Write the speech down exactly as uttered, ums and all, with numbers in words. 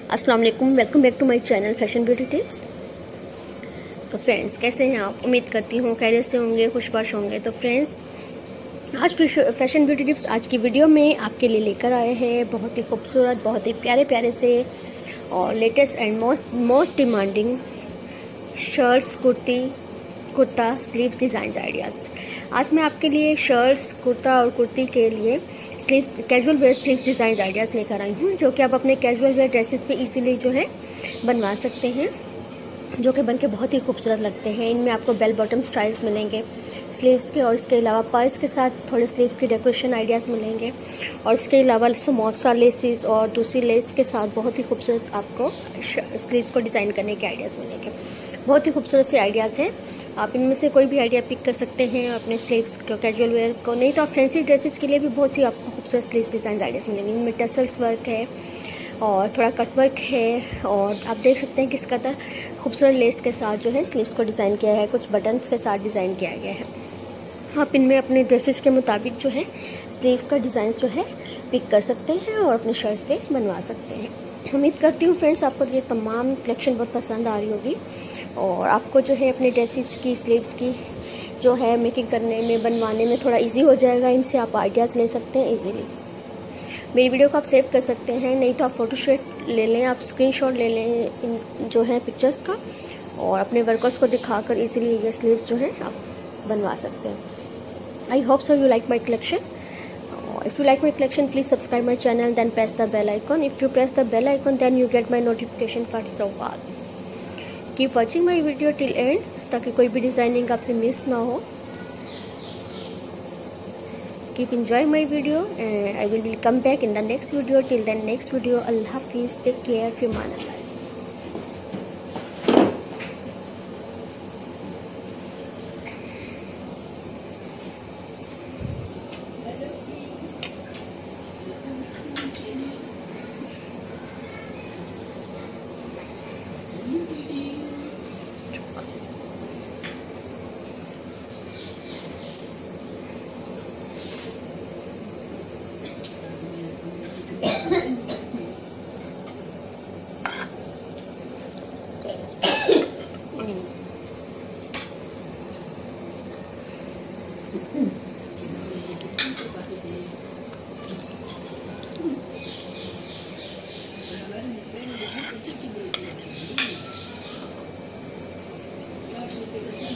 अस्सलाम वालेकुम, welcome back to my channel fashion beauty tips. तो फ्रेंड्स, कैसे हैं आप? उम्मीद करती हूँ खैरियत से होंगे, खुशबाश होंगे। तो फ्रेंड्स, आज फैशन ब्यूटी टिप्स आज की वीडियो में आपके लिए लेकर आए हैं बहुत ही खूबसूरत, बहुत ही प्यारे प्यारे से और latest and most most demanding shirts, kurti, kurta, sleeves design ideas. आज मैं आपके लिए शर्ट्स, कुर्ता और कुर्ती के लिए sleeve casual wear sleeve design ideas लेकर आई हूँ, जो कि आप अपने कैजुअल वेयर ड्रेसेस पे इजीली जो है बनवा सकते हैं, जो कि बनके बहुत ही खूबसूरत लगते हैं। इनमें आपको बेल बॉटम स्टाइल्स मिलेंगे स्लीव्स के, और इसके अलावा पर्स के साथ थोड़े स्लीव्स की डेकोरेशन आइडियाज़ मिलेंगे, और इसके अलावा समोसा लेसेस और दूसरी लेस के साथ बहुत ही खूबसूरत आपको स्लीव्स को डिज़ाइन करने के आइडियाज़ मिलेंगे। बहुत ही खूबसूरत से आइडियाज़ हैं, आप इनमें से कोई भी आइडिया पिक कर सकते हैं अपने स्लीव्स को, कैजुअल वेयर को। नहीं तो आप फैंसी ड्रेसेस के लिए भी बहुत सी आपको खूबसूरत स्लीव्स डिज़ाइन आइडियाज़ मिलेंगे। इनमें टसल्स वर्क है और थोड़ा कट वर्क है, और आप देख सकते हैं किस कदर खूबसूरत लेस के साथ जो है स्लीव्स को डिज़ाइन किया है, कुछ बटन्स के साथ डिज़ाइन किया गया है। आप इनमें अपने ड्रेसेस के मुताबिक जो है स्लीव का डिज़ाइन जो है पिक कर सकते हैं और अपने शर्ट्स पे बनवा सकते हैं। उम्मीद करती हूँ फ्रेंड्स आपको ये तमाम कलेक्शन बहुत पसंद आ रही होगी, और आपको जो है अपने ड्रेसेस की स्लीव्स की जो है मेकिंग करने में, बनवाने में थोड़ा इजी हो जाएगा। इनसे आप आइडियाज़ ले सकते हैं इजीली। मेरी वीडियो को आप सेव कर सकते हैं, नहीं तो आप फ़ोटोशॉट ले लें, आप स्क्रीनशॉट ले लें इन जो है पिक्चर्स का, और अपने वर्कर्स को दिखाकर इजीली ये स्लीव्स जो है आप बनवा सकते हैं। I hope so you like my collection. If you like my collection, please subscribe my channel, then press the bell icon. If you press the bell icon, then you get my notification first of all. Keep watching my video till end, ताकि कोई भी designing आपसे miss ना हो। Keep enjoy my video, and I will come back in the next video. Till then, next video. Allah Hafiz. Take care. Fi aman Allah. Thank you.